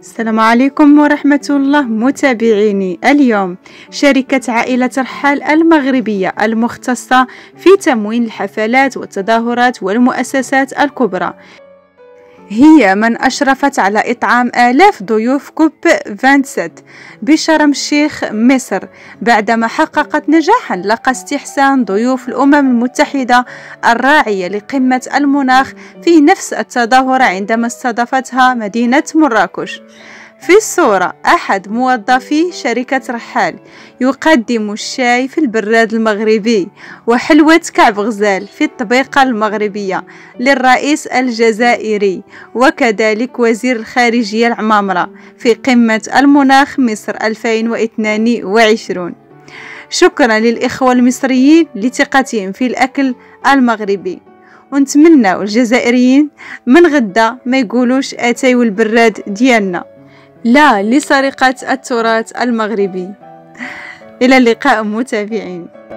السلام عليكم ورحمة الله متابعيني. اليوم شركة عائلة رحال المغربية المختصة في تموين الحفلات والتظاهرات والمؤسسات الكبرى هي من أشرفت على إطعام آلاف ضيوف كوب 27 بشرم الشيخ مصر، بعدما حققت نجاحا لقى استحسان ضيوف الأمم المتحدة الراعية لقمة المناخ في نفس التظاهرة عندما استضافتها مدينة مراكش. في الصورة أحد موظفي شركة رحال يقدم الشاي في البراد المغربي وحلوة كعب غزال في الطبيقة المغربية للرئيس الجزائري وكذلك وزير الخارجية العمامرة في قمة المناخ مصر 2022. شكرا للإخوة المصريين لثقتهم في الأكل المغربي، ونتمنى الجزائريين من غدا ما يقولوش أتايو البراد ديالنا، لا لسرقة التراث المغربي. إلى اللقاء متابعين.